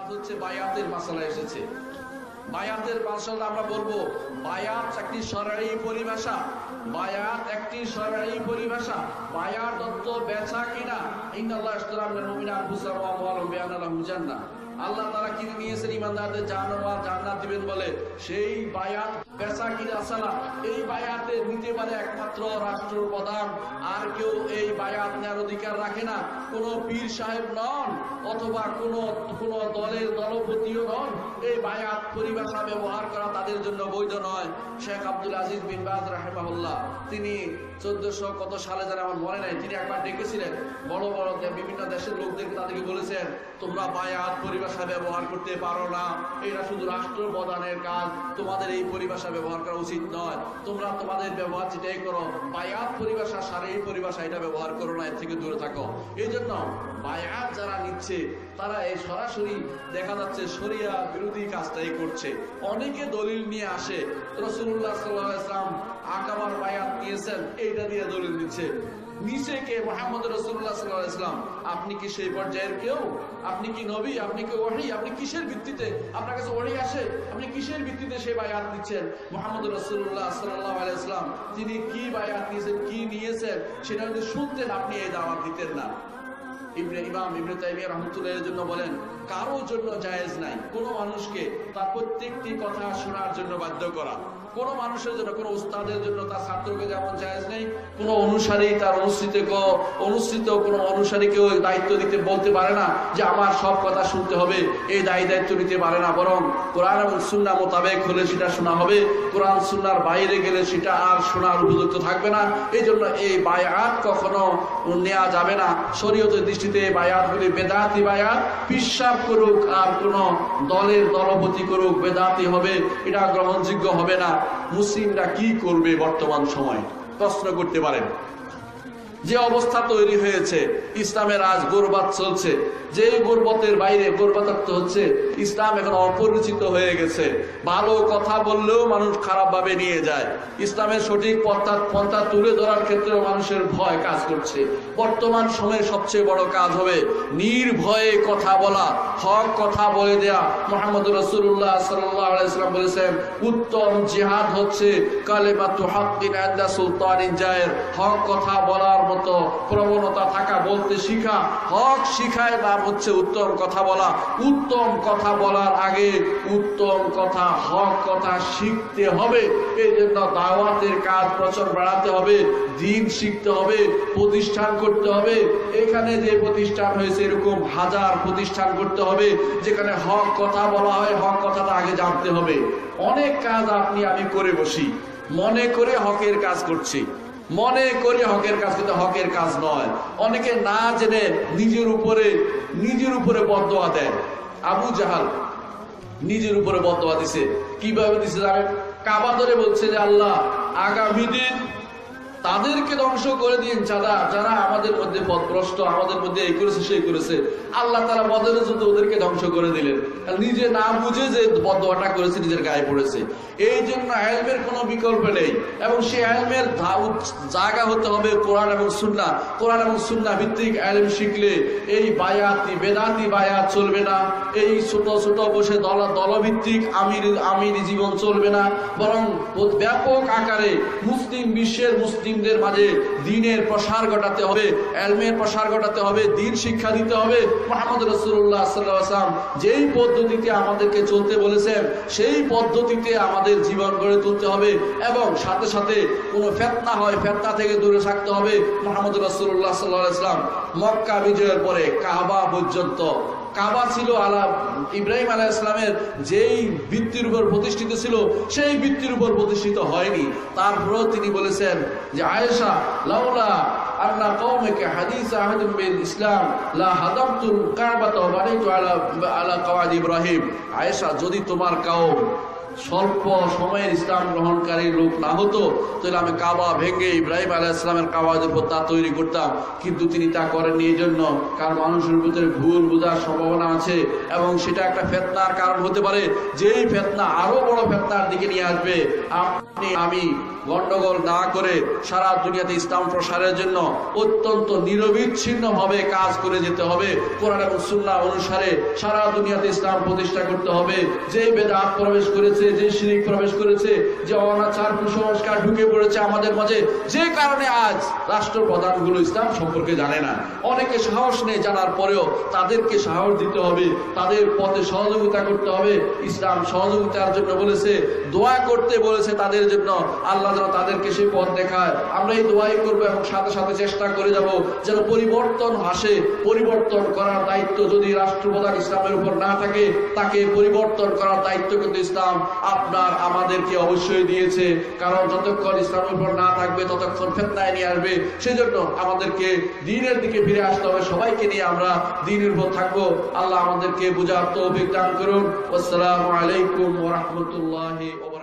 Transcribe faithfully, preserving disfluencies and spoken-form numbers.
আজ হচ্ছে বায়াতের মাসালা এসেছে। বায়াতের মাসালা আমরা বলবো বায়াত একটি শরঈ পরিভাষা। বায়াত একটি শরঈ পরিভাষা। বায়াত অর্থ বেচা কিনা। ইন্নাল্লাহ আশতারা মিনাল মুমিনিনা আনফুসাহুম ওয়া আমওয়ালাহুম বিআন্না লাহুমুল জান্নাহ। আল্লাহ তাআলা কিনে নিয়েছেন ইমানদারদের জান্নাত জান্নাত দিবেন বলে। সেই বায়াত বেচা কিনা ছাড়া এই বায়াতে নিতে পারে একমাত্র রাষ্ট্রপ্রধান, আর কেউ এই বায়াত নেওয়ার অধিকার রাখে না। কোন পীর সাহেব নন অথবা কোন কোন দলের দলপতিও নন। এই বায়াত পরিভাষা ব্যবহার করা তাদের জন্য বৈধ নয়। শেখ আব্দুল আজিজ বিন বাজ রাহিমাহুল্লাহ তিনি চোদ্দশো কত সালে যারা আমার মনে নাই, তিনি একবার ডেকেছিলেন বড় বড় বিভিন্ন দেশের লোকদেরকে, তাদেরকে বলেছেন তোমরা বায়াত পরিভাষা ব্যবহার করতে পারো না, এটা শুধু রাষ্ট্রপ্রধানের কাজ, তোমাদের এই পরিভাষা ব্যবহার করা উচিত নয়, তোমরা তোমাদের ব্যবহার যেটাই করো বায়াত পরিভাষা শরঈ পরিভাষা এটা ব্যবহার করো না, এর থেকে দূরে থাকো। এই জন্য বায়াত যারা নিচ্ছে তারা এই সরাসরি দেখা যাচ্ছে শরিয়া বিরোধী কাজটাই করছে। অনেকে দলিল নিয়ে আসে রাসূলুল্লাহ সাল্লাল্লাহু আলাইহি ওয়াসাল্লাম আকাবার বায়াত নিয়েছেন এইটা দিয়ে দলিল দিচ্ছে। নিচে কে? মুহাম্মদ রাসূলুল্লাহ সাল্লাল্লাহু আলাইহি ওয়াসাল্লাম। আপনি কি সেই পর্যায়ের কেউ? আপনি কি নবী? আপনি কি ওহী? আপনি কিসের ভিত্তিতে আপনার কাছে ওহী আসে? আপনি কিসের ভিত্তিতে সেই বায়াত নিচ্ছেন? মুহাম্মদ রাসূলুল্লাহ সাল্লাল্লাহু আলাইহি ওয়াসাল্লাম তিনি কি বায়াত নিয়েছেন, কি নিয়েছেন সেটা যদি শুনতেন আপনি এই দাওয়াত দিতেন না। ইবনে ইমাম ইবনে তাইমিয়া রাহমাতুল্লাহির জন্য বলেন কারো জন্য জায়েজ নাই কোন মানুষকে তার প্রত্যেকটি কথা শোনার জন্য বাধ্য করা। কোন মানুষের জন্য, কোন উস্তাদের জন্য তার ছাত্রকে যেমন জায়েজ নেই, কোন অনুসারী তার অনুসৃত অনুসৃত কোন অনুসারীকেও দায়িত্ব দিতে বলতে পারে না যে আমার সব কথা শুনতে হবে, এই দায়ী দায়িত্ব নিতে পারে না। বরং কোরআন এবং সুন্নাহ মোতাবেক হলে সেটা শোনা হবে, কোরআন সুন্নাহর বাইরে গেলে সেটা আর শোনার উপযুক্ত থাকবে না। এই জন্য এই বায়াত কখনো নেওয়া যাবে না। শরীয়তের দৃষ্টিতে বায়াতগুলি বেদাতি বায়াত। পিশাব করুক আর কোন দলের দলপতি করুক বেদাতি হবে, এটা গ্রহণযোগ্য হবে না। মুসলিমরা কি করবে বর্তমান সময় প্রশ্ন করতে পারেন। যে অবস্থা তৈরি হয়েছে, ইসলামের আজ গোরবাত চলছে, যে গোরবতের বাইরে গোরবাতাক্ত হচ্ছে, ইসলাম এখন অপরিচিত হয়ে গেছে। ভালো কথা বললেও মানুষ খারাপ ভাবে নিয়ে যায়। ইসলামের সঠিক পন্থা পন্থা তুলে ধরার ক্ষেত্রেও মানুষের ভয় কাজ করছে। বর্তমান সময়ে সবচেয়ে বড় কাজ হবে নির্ভয়ে কথা বলা, হক কথা বলে দেয়া। মুহাম্মদ রাসূলুল্লাহ সাল্লাল্লাহু আলাইহি ওয়াসাল্লাম বলেছেন উত্তম জিহাদ হচ্ছে কালিমাতু হাক্কিন ইনদা সুলতানিন জায়ের। হক কথা বলার মতো প্রবণতা থাকা, বলতে শিখা, হক শিখায় নাম হচ্ছে উত্তম কথা বলা। উত্তম কথা বলার আগে উত্তম কথা, হক কথা শিখতে হবে। এই জন্য দাওয়াতের কাজ প্রচার বাড়াতে হবে, দিন শিখতে হবে, প্রতিষ্ঠান করতে হবে। এখানে যে প্রতিষ্ঠান হয়েছে এরকম হাজার প্রতিষ্ঠান করতে হবে যেখানে হক কথা বলা হয়। হক কথাটা আগে জানতে হবে। অনেক কাজ আপনি আমি করে বসি, মনে করে হকের কাজ করছি, মনে করে হকের কাজ, কিন্তু হকের কাজ নয়। অনেকে না জেনে নিজের উপরে নিজের উপরে বদদোয়া দেয়। আবু জাহাল নিজের উপরে বদদোয়া দিছে। কিভাবে দিছে জানেন? কাবা ধরে বলছে যে আল্লাহ আগামী দিন তাদেরকে ধ্বংস করে দিন যারা যারা আমাদের মধ্যে পথভ্রষ্ট, আমাদের মধ্যে এই করেছে সেই করেছে। আল্লাহ তাআলা বদরের যুদ্ধে ওদেরকে ধ্বংস করে দিলেন। নিজে না বুঝে যে বদদোয়াটা করেছে নিজের গায়ে পড়েছে। এই জন্য ইলমের কোনো বিকল্প নেই, এবং সেই ইলমের জায়গা হতে হবে কোরআন এবং সুন্নাহ। কোরআন এবং সুন্নাহ ভিত্তিক ইলম শিখলে এই বায়াতি বেদাতি বায়াত চলবে না। এই ছোট ছোট বসে দল দলভিত্তিক আমির আমির জীবন চলবে না। বরং ব্যাপক আকারে মুসলিম বিশ্বের মুসলিম মাঝে দ্বীনের প্রসার ঘটাতে হবে, ইলমের প্রসার ঘটাতে হবে, দ্বীন শিক্ষা দিতে হবে। মুহাম্মদ রাসূলুল্লাহ সাল্লাল্লাহু আলাইহি ওয়াসাল্লাম যেই পদ্ধতিতে আমাদেরকে চলতে বলেছেন সেই পদ্ধতিতে আমাদের জীবন গড়ে তুলতে হবে, এবং সাথে সাথে কোনো ফিতনা হয় ফিতনা থেকে দূরে থাকতে হবে। মুহাম্মদ রাসূলুল্লাহ সাল্লাল্লাহু আলাইহি ওয়াসাল্লাম মক্কা বিজয়ের পরে কাবা পর্যন্ত, কাবা ছিল আলা ইব্রাহিম আলাইহিস সালামের যেই ভিত্তির উপর প্রতিষ্ঠিত ছিল সেই ভিত্তির উপর প্রতিষ্ঠিত হয়নি। তারপরেও তিনি বলেছেন যে আয়েশা লাউলা আন্না কওমিকা হাদিস আহাদুম বিল ইসলাম লা হাদামতুল কাবাতা ওয়া বানাইতু আলা আলা কওয়াদ ইব্রাহিম। আয়েশা যদি তোমার কওম স্বল্প সময়ের ইসলাম গ্রহণকারী লোক না হতো তাহলে আমি কাবা ভেঙে ইব্রাহিম আলাইহিস সালামের কাবাদের উপর তা তৈরি করতাম, কিন্তু তিনি তা করেননি। এই জন্য কারণ মানুষের ভিতরে ভুল বোঝার সম্ভাবনা আছে এবং সেটা একটা ফিতনার কারণ হতে পারে, যেই ফিতনা আরো বড় ফিতনার দিকে নিয়ে আসবে। আপনি আমি গন্ডগোল না করে সারা দুনিয়াতে ইসলাম প্রসারের জন্য অত্যন্ত নিরবিচ্ছিন্ন ভাবে কাজ করে যেতে হবে। কোরআন এবং সুন্নাহ অনুসারে সারা দুনিয়াতে ইসলাম প্রতিষ্ঠা করতে হবে। যে বেদাত প্রবেশ করেছে, যে শিরিক প্রবেশ করেছে, যে অনাচার কুসংস্কার ঢুকে পড়েছে আমাদের মাঝে, যে কারণে আজ রাষ্ট্রপ্রধানগুলো ইসলাম সম্পর্কে জানে না, অনেকে সাহস নেই, জানার পরেও তাদেরকে সাহস দিতে হবে, তাদের পথে সহযোগিতা করতে হবে। ইসলাম সহযোগিতার জন্য বলেছে, দোয়া করতে বলেছে তাদের জন্য, আল্লাহ যেন তাদেরকে সেই পথ দেখায়। আমরা এই দোয়াই করবো এবং সাথে সাথে চেষ্টা করে যাব যেন পরিবর্তন আসে। পরিবর্তন করার দায়িত্ব যদি রাষ্ট্রপ্রধান ইসলামের উপর না থাকে, তাকে পরিবর্তন করার দায়িত্ব কিন্তু ইসলাম আপনার আমাদেরকে অবশ্যই দিয়েছে। কারণ যতক্ষণ ইসলামের উপর না থাকবে ততক্ষণ ফিতনায় নিয়ে আসবে। সেই জন্য আমাদেরকে দ্বীনের দিকে ফিরে আসতে হবে। সবাইকে নিয়ে আমরা দ্বীনের উপর থাকবো। আল্লাহ আমাদেরকে বুঝার তৌফিক দান করুন। আসসালামু আলাইকুম ওয়া রাহমাতুল্লাহি ওয়া বারাকাতুহু।